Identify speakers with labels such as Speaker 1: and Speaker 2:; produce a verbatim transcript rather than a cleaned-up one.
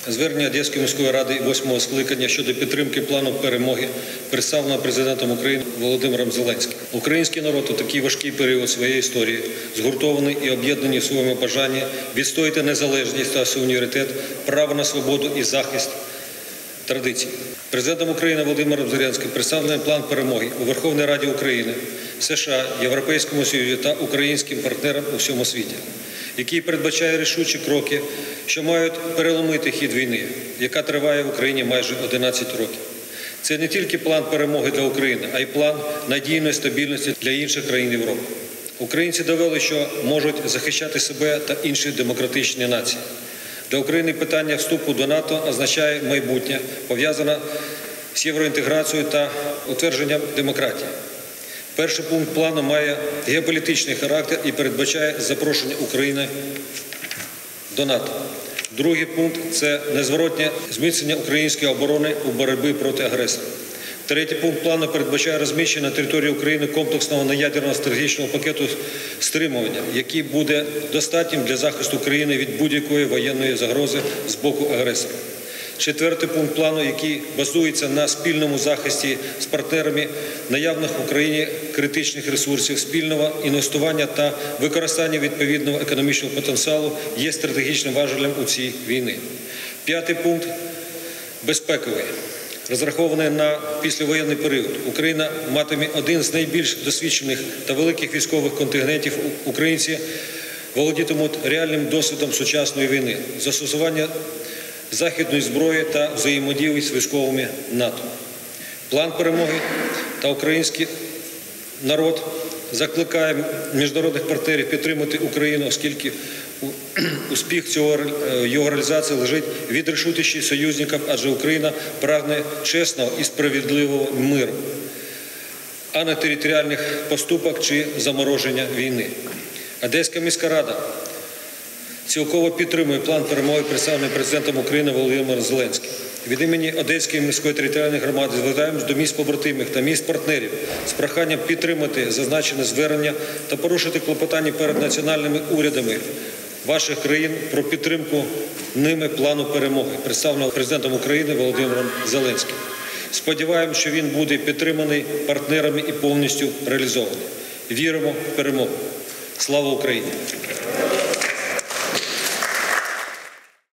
Speaker 1: Звернення Одеської міської ради восьмого скликання щодо підтримки плану перемоги представлено президентом України Володимиром Зеленським. Український народ у такий важкий період своєї історії згуртований і об'єднаний в своєму бажанні відстояти незалежність та суверенітет, право на свободу і захист традицій. Президентом України Володимиром Зеленським представлений план перемоги у Верховній Раді України, США, Європейському Союзі та українським партнерам у всьому світі, який передбачає рішучі кроки, що мають переломити хід війни, яка триває в Україні майже одинадцять років. Це не тільки план перемоги для України, а й план надійної стабільності для інших країн Європи. Українці довели, що можуть захищати себе та інші демократичні нації. Для України питання вступу до НАТО означає майбутнє, пов'язане з євроінтеграцією та утвердженням демократії. Перший пункт плану має геополітичний характер і передбачає запрошення України до НАТО. Другий пункт – це незворотнє зміцнення української оборони у боротьбі проти агресора. Третій пункт плану передбачає розміщення на території України комплексного неядерного стратегічного пакету стримування, який буде достатнім для захисту країни від будь-якої воєнної загрози з боку агресора. Четвертий пункт плану, який базується на спільному захисті з партнерами наявних в Україні критичних ресурсів, спільного інвестування та використання відповідного економічного потенціалу, є стратегічним важелем у цій війні. П'ятий пункт – безпековий. Розрахований на післявоєнний період, Україна матиме один з найбільш досвідчених та великих військових контингентів. Українці володітимуть реальним досвідом сучасної війни, застосування західної зброї та взаємодії з військовими НАТО. План перемоги та український народ закликає міжнародних партнерів підтримати Україну, оскільки успіх цього, його реалізації лежить від рішучості союзників, адже Україна прагне чесного і справедливого миру, а не територіальних поступок чи замороження війни. Одеська міська рада цілково підтримує план перемоги, представлений президентом України Володимиром Зеленським. Від імені Одеської міської територіальної громади звертаємось до міст побратимів та міст партнерів з проханням підтримати зазначене звернення та порушити клопотання перед національними урядами ваших країн про підтримку ними плану перемоги, представленого президентом України Володимиром Зеленським. Сподіваємося, що він буде підтриманий партнерами і повністю реалізований. Віримо в перемогу. Слава Україні!